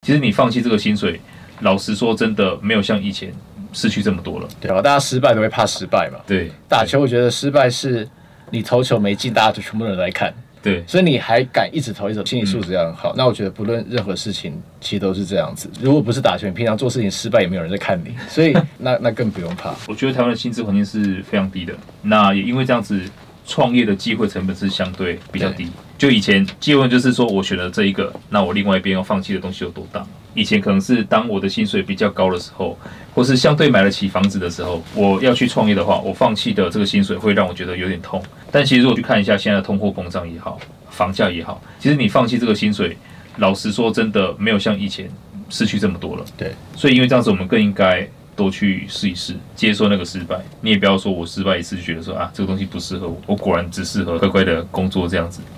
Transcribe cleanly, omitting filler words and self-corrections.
其实你放弃这个薪水，老实说，真的没有像以前失去这么多了。 对啊，大家失败都会怕失败嘛。 对， 打球我觉得失败是你投球没进，大家就全部人来看。 对， 所以你还敢一直投，心理素质要很好。那我觉得不论任何事情，其实都是这样子。如果不是打球，你平常做事情失败也没有人在看你，所以那更不用怕。 我觉得台湾的薪资环境是非常低的，那也因为这样子，创业的机会成本是相对比较低。就以前基本就是说我选了这一个，那我另外一边要放弃的东西有多大？以前可能是当我的薪水比较高的时候，或是相对买得起房子的时候，我要去创业的话，我放弃的这个薪水会让我觉得有点痛。但其实如果去看一下现在的通货膨胀也好，房价也好，其实你放弃这个薪水，老实说真的没有像以前失去这么多了。 对， 所以因为这样子，我们更应该多去试一试，接受那个失败。你也不要说我失败一次就觉得说啊，这个东西不适合我，我果然只适合乖乖的工作这样子。